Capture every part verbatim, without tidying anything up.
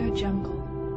Audio Jungle.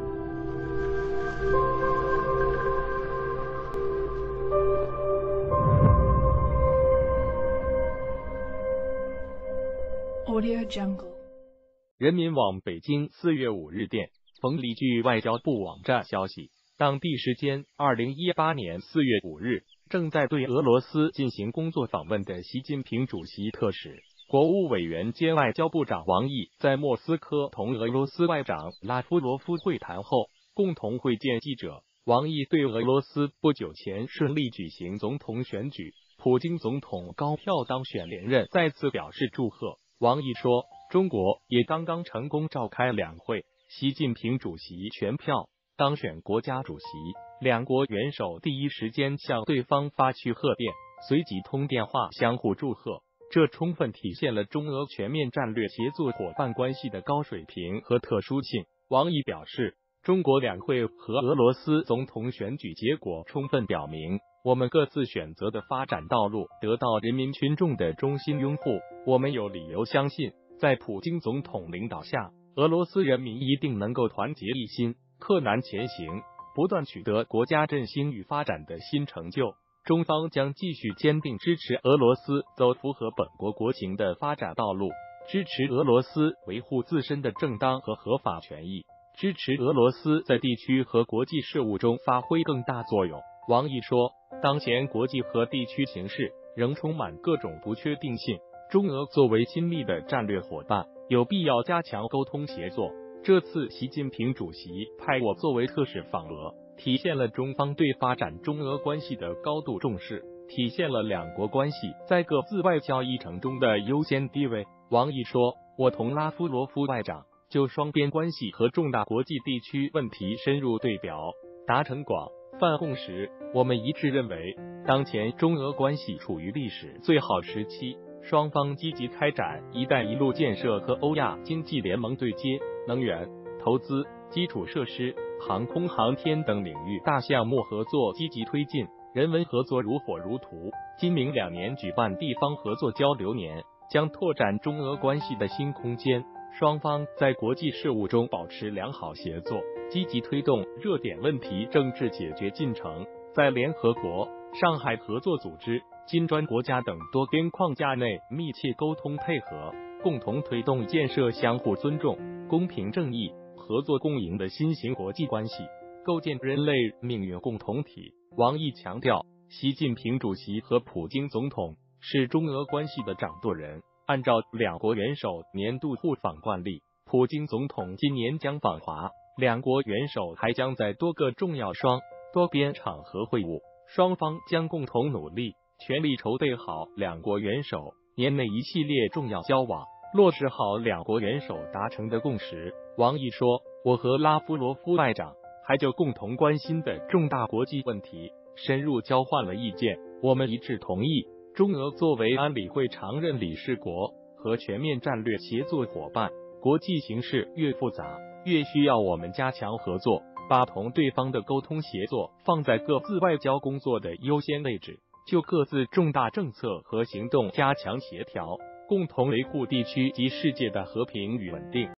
Audio Jungle. 人民网北京四月五日电，冯立据外交部网站消息，当地时间二零一八年四月五日，正在对俄罗斯进行工作访问的习近平主席特使、国务委员兼外交部长王毅，在莫斯科同俄罗斯外长拉夫罗夫会谈后，共同会见记者。王毅对俄罗斯不久前顺利举行总统选举，普京总统高票当选连任，再次表示祝贺。王毅说，中国也刚刚成功召开两会，习近平主席全票当选国家主席，两国元首第一时间向对方发去贺电，随即通电话相互祝贺，这充分体现了中俄全面战略协作伙伴关系的高水平和特殊性。王毅表示，中国两会和俄罗斯总统选举结果充分表明，我们各自选择的发展道路得到人民群众的衷心拥护。我们有理由相信，在普京总统领导下，俄罗斯人民一定能够团结一心，克难前行，不断取得国家振兴与发展的新成就。中方将继续坚定支持俄罗斯走符合本国国情的发展道路，支持俄罗斯维护自身的正当和合法权益，支持俄罗斯在地区和国际事务中发挥更大作用。王毅说，当前国际和地区形势仍充满各种不确定性，中俄作为亲密的战略伙伴，有必要加强沟通协作。这次习近平主席派我作为特使访俄，体现了中方对发展中俄关系的高度重视，体现了两国关系在各自外交议程中的优先地位。王毅说，我同拉夫罗夫外长就双边关系和重大国际地区问题深入对表，达成广泛共识。我们一致认为，当前中俄关系处于历史最好时期，双方积极开展“一带一路”建设和欧亚经济联盟对接，能源、投资、基础设施、航空航天等领域大项目合作积极推进，人文合作如火如荼。今明两年举办地方合作交流年，将拓展中俄关系的新空间。双方在国际事务中保持良好协作，积极推动热点问题政治解决进程，在联合国、上海合作组织、金砖国家等多边框架内密切沟通配合，共同推动建设相互尊重、公平正义、合作共赢的新型国际关系，构建人类命运共同体。王毅强调，习近平主席和普京总统是中俄关系的掌舵人。按照两国元首年度互访惯例，普京总统今年将访华，两国元首还将在多个重要双多边场合会晤，双方将共同努力，全力筹备好两国元首年内一系列重要交往，落实好两国元首达成的共识。王毅说，我和拉夫罗夫外长还就共同关心的重大国际问题深入交换了意见，我们一致同意，中俄作为安理会常任理事国和全面战略协作伙伴，国际形势越复杂，越需要我们加强合作，把同对方的沟通协作放在各自外交工作的优先位置，就各自重大政策和行动加强协调，共同维护地区及世界的和平与稳定。